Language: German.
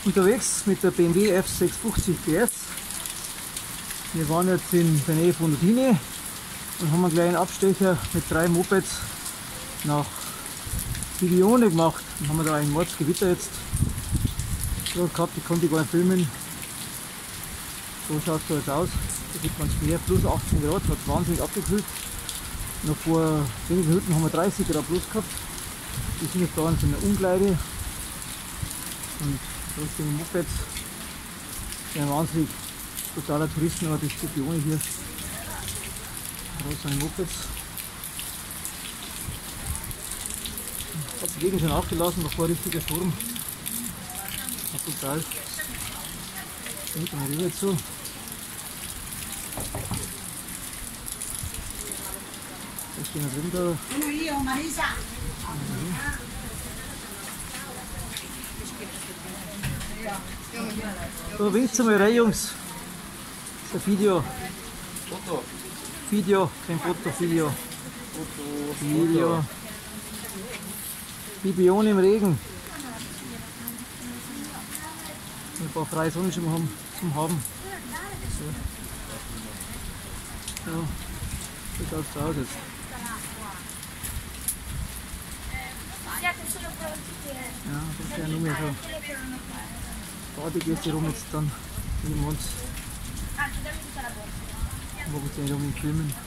Unterwegs mit der BMW F650 PS. Wir waren jetzt in der Nähe von Udine und haben einen kleinen Abstecher mit 3 Mopeds nach Bibione gemacht. Dann haben wir da ein Mordsgewitter jetzt gehabt, ich konnte gar nicht filmen. So schaut es jetzt aus. Da sieht man es mehr, plus 18 Grad, hat wahnsinnig abgekühlt. Noch vor wenigen Minuten haben wir 30 Grad plus gehabt. Wir sind jetzt da in so einer Umkleide und trotzdem Mopeds. Ein wahnsinnig totaler Touristenort ist die Bibione hier. Da sind Mopeds. Hat die Gegend schon aufgelassen, noch vor richtiger Sturm. Total. Da hinten mal rüber zu. Da stehen wir drin da. So, winkt mal rein, Jungs. Das ist ein Video. Foto. Video, kein Foto, Video. Video. Bibione im Regen. Ein paar freie Sonnenschirme haben zum Haben. So, so schaut es aus jetzt. Ja, das ist ja nur mehr so. Badig ist hier rum jetzt dann in dem Mond. Wo wir jetzt rum filmen.